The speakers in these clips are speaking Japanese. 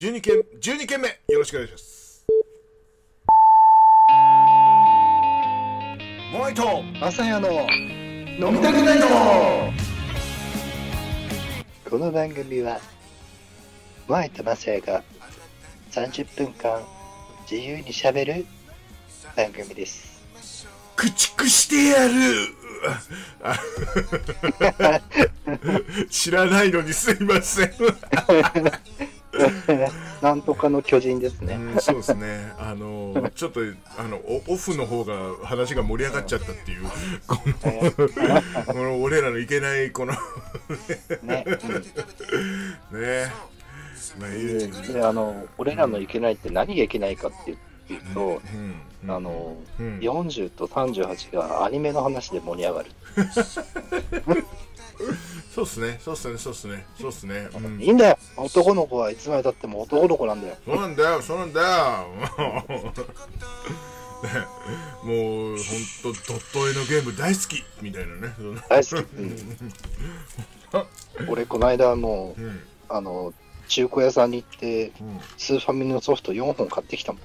12件目よろしくお願いします。モアイとまさやの飲みたくないの。この番組はモアイとまさやが30分間自由にしゃべる番組です。 駆逐してやる知らないのにすいませんなんとかの巨人ですね。 そうですね。ちょっとオフの方が話が盛り上がっちゃったっていうこの俺らのいけないこのね、 ね。まあいいで俺らのいけないって何がいけないかっていうと、40と38がアニメの話で盛り上がる。 そうっすね。 いいんだよ。男の子はいつまでたっても男の子なんだよ。 そうなんだよ。もうほんとドット絵のゲーム大好きみたいなね。 大好き。俺この間もう、中古屋さんに行って、スーファミのソフト4本買ってきたもん。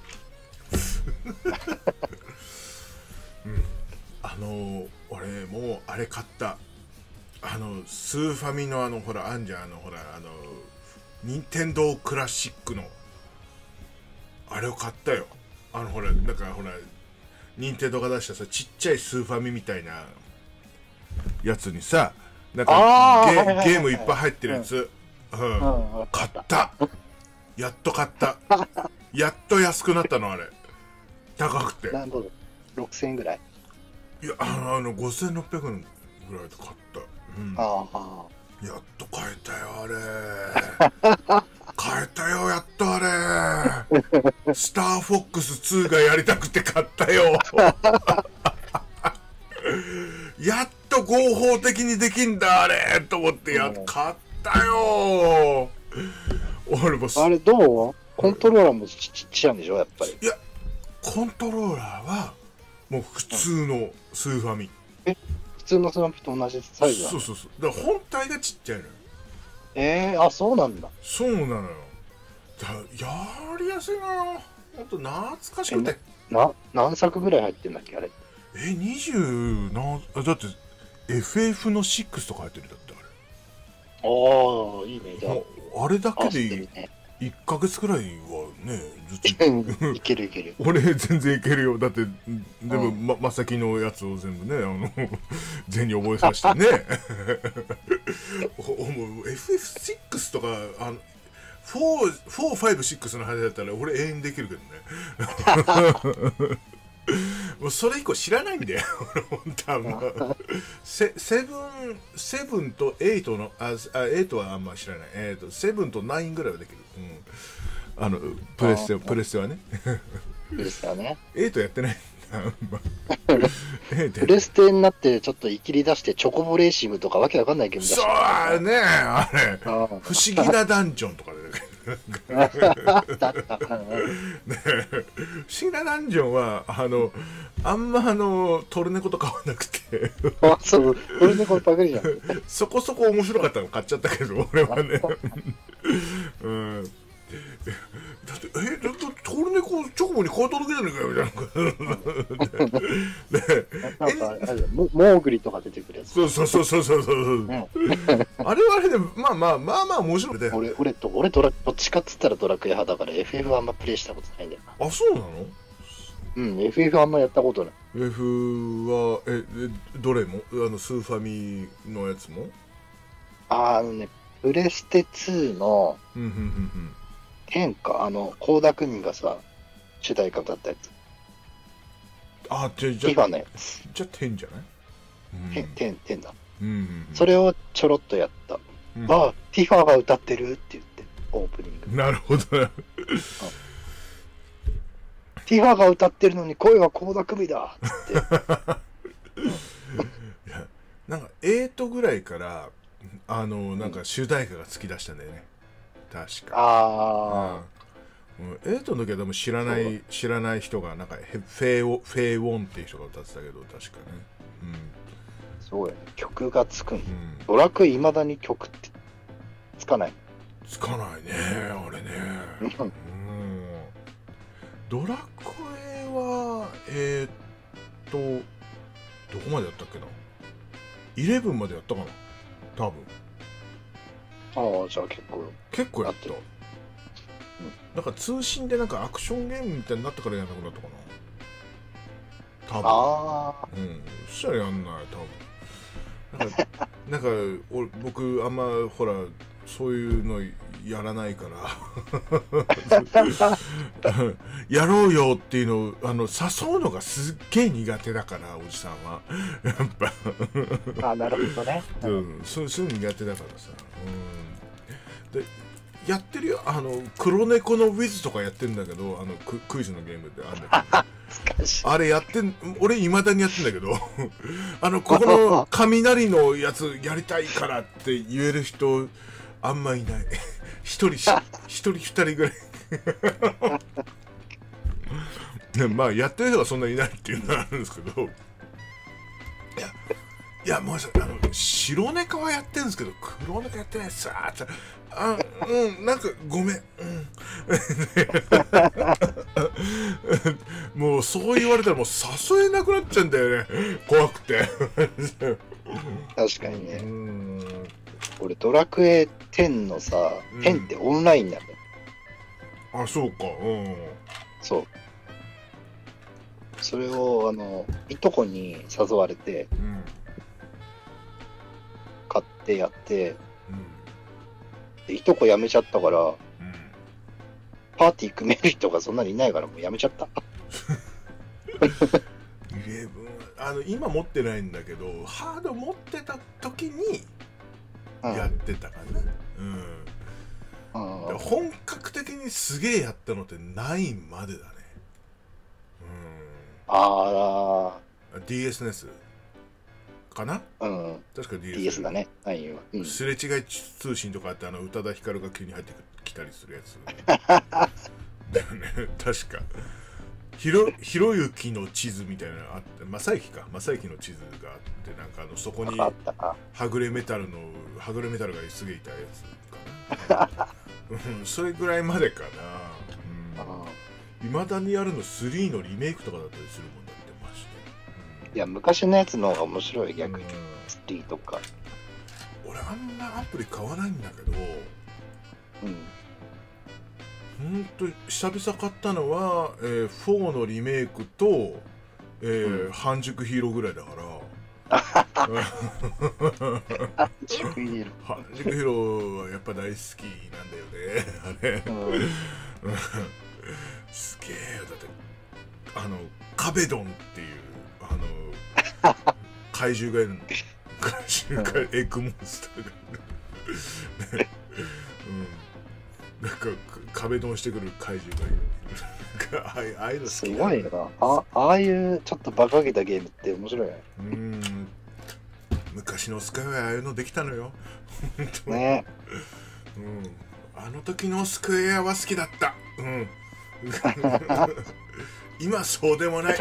俺もうあれ買った。スーファミのほらあんじゃん任天堂クラシックのあれを買ったよ。ほらなんかほら任天堂が出したさちっちゃいスーファミみたいなやつにさなんかゲームいっぱい入ってるやつ、買った。やっと買った。やっと安くなったのあれ。高くて。 何ドル？6000円ぐらい？ いや5600円ぐらいで買った。やっと買えたよあれ。買えたよやっとあれ。スターフォックス2がやりたくて買ったよ。やっと合法的にできんだあれと思って買ったよ。俺もあれどう？コントローラーもちっちゃいんでしょやっぱり。 いやコントローラーはもう普通のスーファミ。 普通のスーファミと同じサイズなの？ そうだから本体がちっちゃいのよ。 あ、そうなんだ。 そうなのよ。やりやすいな。ほんと懐かしくて。 何作ぐらい入ってんだっけあれ。 20何だって FF の6とか入ってるだってあれ。 ああいいね。じゃあれだけで1ヶ月くらいはねずっといける俺全然いけるよ。だってでもまさきのやつを全部ね全に覚えさせてねFF6 とか4、5、6の話だったら俺永遠できるけどねもうそれ以降知らないんだよ多分セブンと8の8はあんま知らない。7と9ぐらいはできる。プレステはねプレステはね。 8やってないプレステになってちょっといきり出してチョコボレーシングとかわけわかんないゲーム出してそうねあれ不思議なダンジョンとかで不思議なダンジョンはあんまトルネコと変わんなくてそうトルネコのパクリじゃんそこそこ面白かったの買っちゃったけど俺はねだってトルネコチョコボに変えただけじゃねえかよみたいななんかモーグリとか出てくるやつ。 そうあれはあれでまあ面白いで俺どっちかっつったらドラクエ派だから FF はあんまプレイしたことないんだよな。 あ、そうなの ？FF あんまやったことない。 FF はどれもスーファミのやつもプレステ2の天か倖田來未がさ主題歌だったやつ。 じゃティファのやつ。 じゃあ10じゃない？ 天だ。そそれをちょろっとやった。ティファが歌ってるって言ってオープニング。 なるほどティファが歌ってるのに声は倖田來未だっつっていやなんか8ぐらいからなんか主題歌が突き出したんだよね確か。8の時はでも知らない人がなんかフェイウォンっていう人が歌ってたけど確かね。 そうやね。曲がつくん。ドラクエいまだに曲ってつかない。 つかないねあれね。 ドラクエはどこまでやったっけな。11までやったかな多分。 ああ、じゃあ結構やった。なんか通信でなんかアクションゲームみたいになったからやんなくなったかな多分。 ああ、 そしたらやんない多分。なんか僕あんまほらそういうのやらないからやろうよっていうのを誘うのがすっげえ苦手だからおじさんはやっぱなるほどね。 そういう苦手だからさ、でやってるよ。黒猫のウィズとかやってるんだけど、クイズのゲームであるんだけどあれやってん、俺いまだにやってんだけどここの雷のやつやりたいからって言える人あんまいない一人二人ぐらいまあやってる人がそんなにいないっていうのがあるんですけど、いやもう白猫はやってるんですけど黒猫やってないっすわってなんかごめん、もうそう言われたらもう誘えなくなっちゃうんだよね、怖くて確かにね。俺ドラクエ10のさ、10ってオンラインなんだよ。 あ、そうか。 そう。それをいとこに誘われて、買ってやって、でいとこ辞めちゃったから、パーティー組める人がそんなにいないからもう辞めちゃった。 今持ってないんだけど、ハード持ってた時にやってたかな。本格的にすげえやったのって9までだね。DS ネスかな。確か DS だね。 すれ違い通信とかあって宇多田ヒカルが急に入ってきたりするやつだよね。確かひろゆきの地図みたいなのがあって、正行の地図があって、なんかそこにはぐれメタルがすげえいたやつかな。それぐらいまでかな。いまだにやるの3のリメイクとかだったりするもんだってまして。 いや昔のやつの方が面白い、逆に。3とか。 俺あんなアプリ買わないんだけど、ほんと久々買ったのは、4のリメイクと、半熟ヒーローぐらいだから半熟ヒーローはやっぱ大好きなんだよねあれ、すげえよ。だってカベドンっていう怪獣がいるの。怪獣がエッグモンスターがいるなんか壁ドンしてくる怪獣がいる。ああいうの好き。 すごいな。ああいうちょっと馬鹿げたゲームって面白いね。 昔のスカイはああいうのできたのよ。 ね。 あの時のスクエアは好きだった。今そうでもない。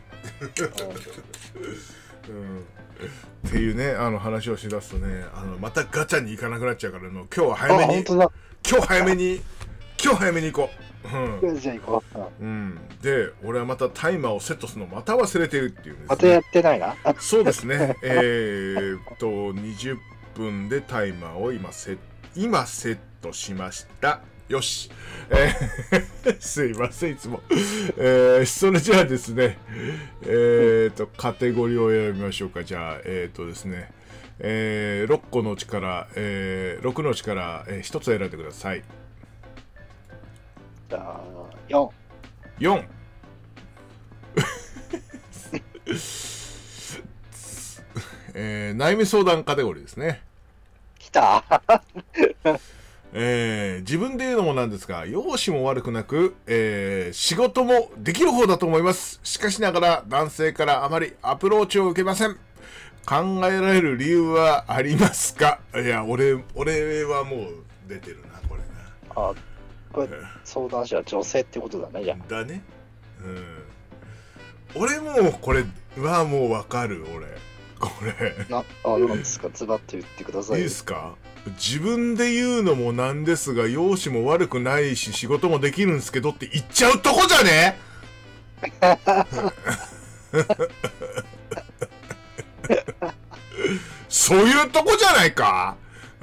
っていうね、話をしだすとね、またガチャに行かなくなっちゃうから今日は早めに行こう。 じゃあ行こう。で、俺はまたタイマーをセットするのまた忘れてるっていうんですね。 またやってないな。 そうですね。20分でタイマーを今セットしました。よし。すいません、いつも。それじゃあですね、カテゴリーを選びましょうか。じゃあ、ですね、6のうちから、1つ選んでください。 じゃあ、4。 悩み相談カテゴリーですね。 きた自分で言うのもなんですが、容姿も悪くなく、仕事もできる方だと思います。しかしながら男性からあまりアプローチを受けません。考えられる理由はありますか？いや、俺はもう出てるな、これな。 これ相談者は女性ってことだね、じゃあ。 だね。俺もこれはもうわかる、俺。これ。 なんですか、ズバッと言ってください。 いいですか？ 自分で言うのもなんですが、容姿も悪くないし仕事もできるんすけどって言っちゃうとこじゃね。そういうとこじゃないか。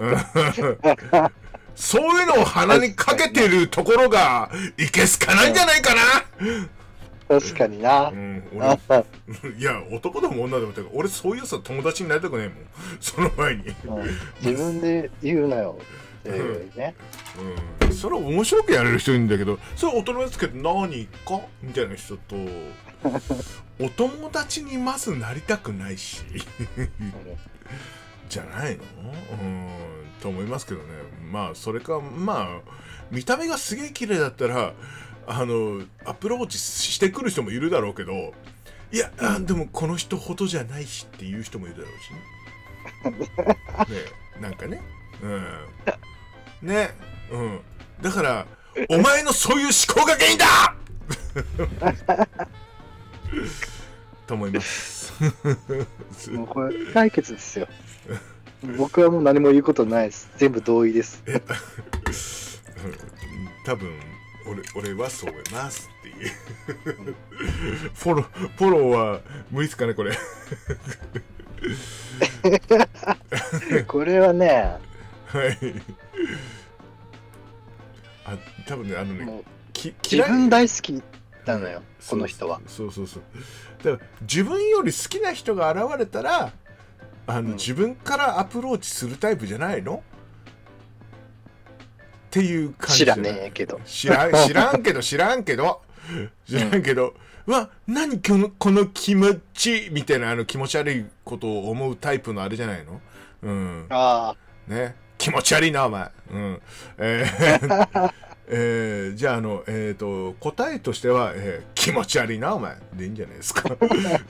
そういうのを鼻にかけてるところがいけすかないんじゃないかな。 確かにな。 いや、男でも女でも俺そういうさ友達になりたくねえもん。その前に、 自分で言うなよっていうね。 それは面白くやれる人いるんだけど、それ大人ですけど何かみたいな人とお友達にまずなりたくないしじゃないの？と思いますけどね。まあそれか、まあ見た目がすげえ綺麗だったらアプローチしてくる人もいるだろうけど、いや、でもこの人ほどじゃないしっていう人もいるだろうしね。ね、なんかね、ね、だからお前のそういう思考が原因だと思います。 もうこれ解決ですよ。僕はもう何も言うことないです。全部同意です。 多分俺はそう思いますっていうフォローは無理ですかねこれ。 これはね、 はい。多分ねもう自分大好きなのよ、この人は。 そうだから自分より好きな人が現れたら自分からアプローチするタイプじゃないのっていう感じ。 知らねえけど。 知らんけどうわ、何この気持ちみたいな気持ち悪いことを思うタイプのあれじゃないの。 ああ。 ね、気持ち悪いなお前。じゃあ答えとしては、気持ち悪いなお前でいいんじゃないですか。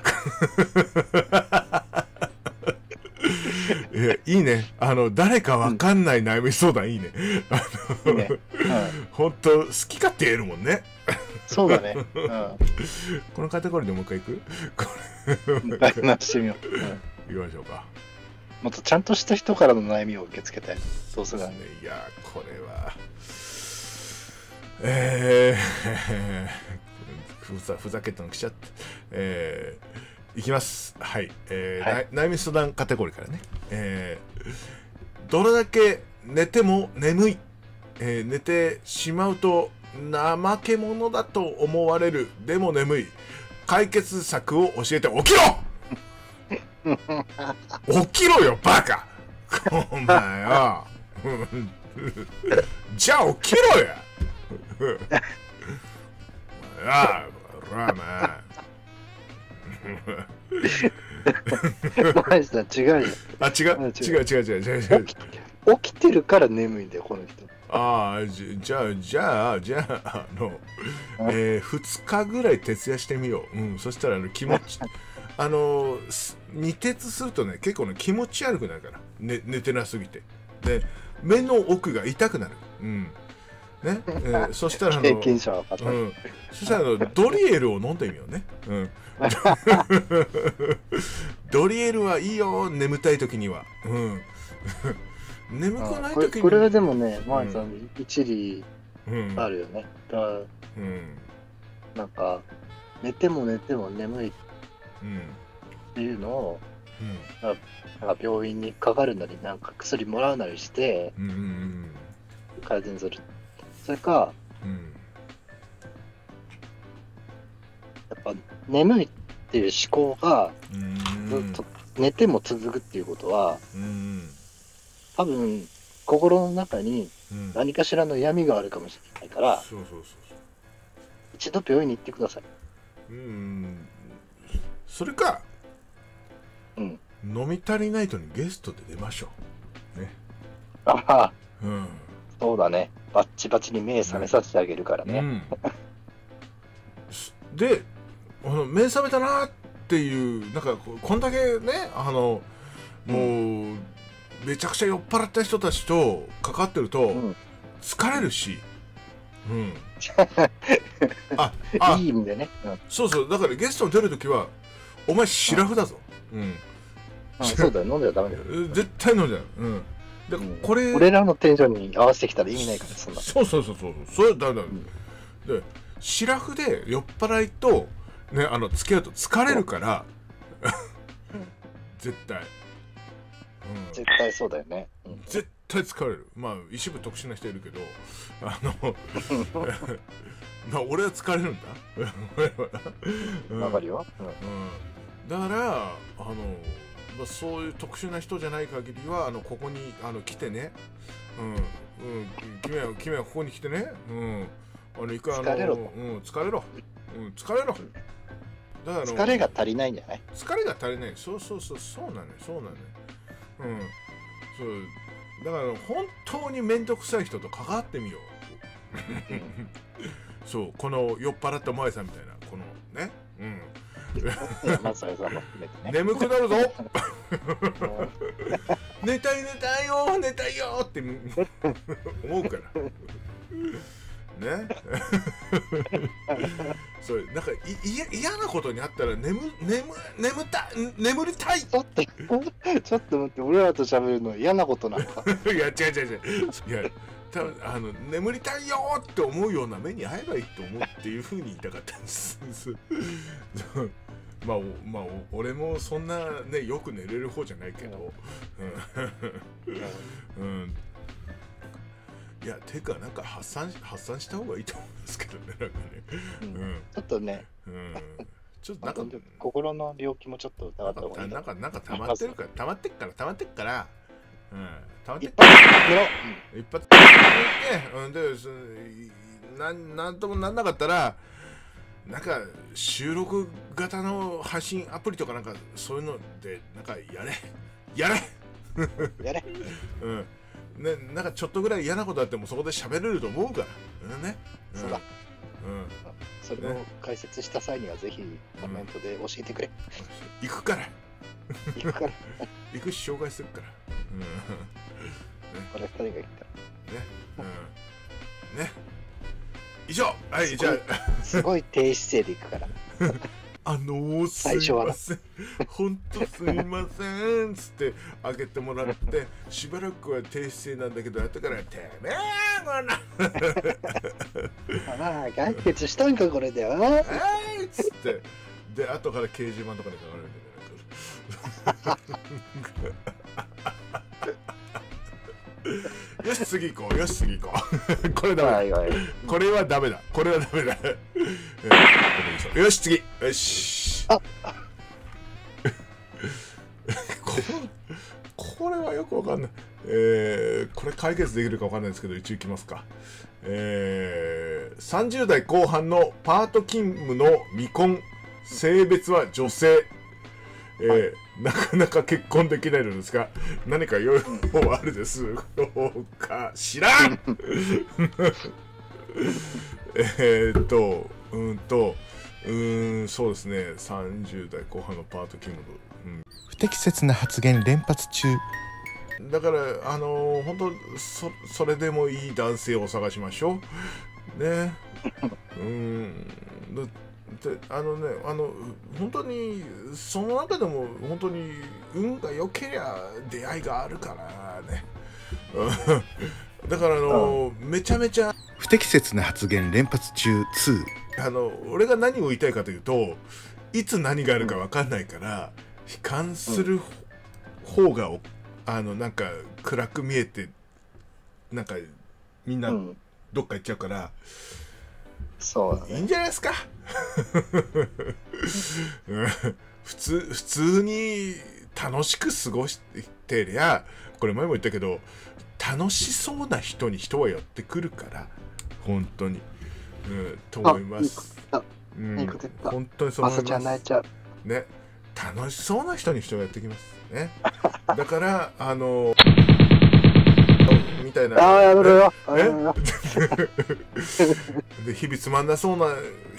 いいね。誰かわかんない悩み相談いいね。本当好き勝手言えるもんね。 そうだね。 このカテゴリーでもう一回いく？ してみよう。 行きましょうか。 もっとちゃんとした人からの悩みを受け付けたい。そうするね。 いやこれはふざけたの来ちゃって。いきます。はい。悩み相談カテゴリーからね。どれだけ寝ても眠い。寝てしまうと怠け者だと思われる。でも眠い。解決策を教えて。起きろ起きろよバカお前よじゃあ起きろやお前マジだ、違うよ。 違う。 起きてるから眠いんだよ、この人。 じゃあ2日ぐらい徹夜してみよう。そしたら気持ち二徹するとね結構ね気持ち悪くなるから、寝てなすぎてで目の奥が痛くなる。ね、そしたら経験者はそしたらドリエルを飲んでみようね。ドリエルはいいよ、眠たい時には。眠くない時にこれはでもね、マーさん一理あるよね。なんか寝ても眠いっていうのを、なんか病院にかかるなりなんか薬もらうなりして改善する。それか、やっぱ眠いっていう思考がずっと寝ても続くっていうことは、多分心の中に何かしらの闇があるかもしれないから、一度病院に行ってください。 それか、飲み足りないとにゲストで出ましょうね。 そうだね。バッチバチに目覚めさせてあげるからね。 で、目覚めたなっていうなんかこんだけねもうめちゃくちゃ酔っ払った人たちとかかってると疲れるし、 いい意味でね。 そうだからゲストに出るときはお前シラフだぞ。 そうだよ、飲んではダメだよ。 絶対飲んじゃう。 でこれ俺らのテンションに合わせてきたら意味ないから、そんな。 そうそれだ、でシラフで酔っ払いとね付き合うと疲れるから絶対、 絶対そうだよね。 絶対疲れる。まあ一部特殊な人いるけどまあ俺は疲れるんだ。 わかるよ。 だからまあ、そういう特殊な人じゃない限りはここに来てね、君はここに来てね、いく疲れろと。 疲れろ。疲れろ。だから疲れが足りないんじゃない？ 疲れが足りない。そうなのよ。そうだから本当に面倒くさい人と関わってみよう。そうこの酔っ払った萌さんみたいなこのね、眠くなるぞ。寝たいよって思うからね。それなんか嫌なことにあったら眠りたい。 ちょっと待って、俺らと喋るの嫌なことなんか。 いや違う。いや多分眠りたいよって思うような目に遭えばいいと思うっていう風に言いたかったんです。まあ俺もそんなねよく寝れる方じゃないけど、いやてかなんか発散した方がいいと思うんですけどね、なんかね、 ちょっとね、 ちょっとなんか心の病気もちょっと疑った方がいい。なんか溜まってっから、一発なんともなんなかったらなんか収録型の配信アプリとかなんかそういうのでなんかやれね、なんかちょっとぐらい嫌なことあってもそこで喋れると思うからね。 そうだ。それを解説した際にはぜひコメントで教えてくれ。 行くから行くし紹介するから。 これ2人が言ったね。以上。はい、じゃあすごい低姿勢で行くから。 すいません、ほんとすいませんつって開けてもらってしばらくは低姿勢なんだけど後からてめえこなまあ解決したんかこれではつってで後から掲示板とかで書かれるんだよよし次行こうこれダメだ、これはダメだよし次よしこれはよくわかんない。これ解決できるかわかんないですけど一応いきますか。30代後半のパート勤務の未婚、性別は女性、なかなか結婚できないのですが何か良い方はあるですか知らんそうですね、30代後半のパート勤務の、不適切な発言連発中だから本当それでもいい男性を探しましょうね。で本当にその中でも本当に運が良けりゃ出会いがあるからね。だからめちゃめちゃ不適切な発言連発中2。 俺が何を言いたいかというといつ何があるか分かんないから悲観する方がなんか暗く見えてなんかみんなどっか行っちゃうから、 そうだね、 いいんじゃないですか。普通に楽しく過ごしてりゃこれ前も言ったけど楽しそうな人に人は寄ってくるから本当に、と思います。本当にそう思います。 まさちゃん泣いちゃうね、楽しそうな人に人がやってきますね。だからみたいな、 やめろよで日々つまんなそうな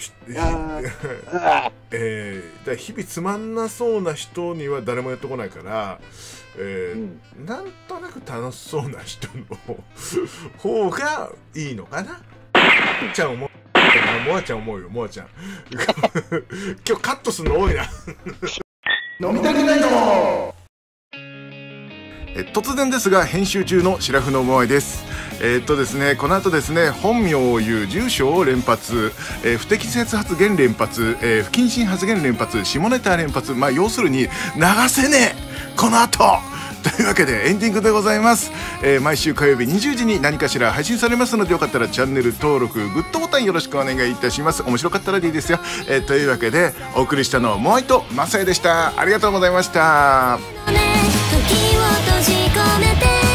日々つまんなそうな人には誰もやってこないから、なんとなく楽しそうな人の方がいいのかな。ちゃん思うモアちゃん思うよ、モアちゃん今日カットするの多いな。 飲みたくないの突然ですが編集中のシラフのモアイです。ですね、この後ですね、本名を言う、住所を連発、不適切発言連発、不謹慎発言連発、下ネタ連発、要するに流せねえこの後というわけでエンディングでございます。毎週火曜日20時に何かしら配信されますので、よかったらチャンネル登録、グッドボタンよろしくお願いいたします。面白かったらでいいですよ。というわけでお送りしたのはモアイとマサヤでした。ありがとうございました。 時を閉じ込めて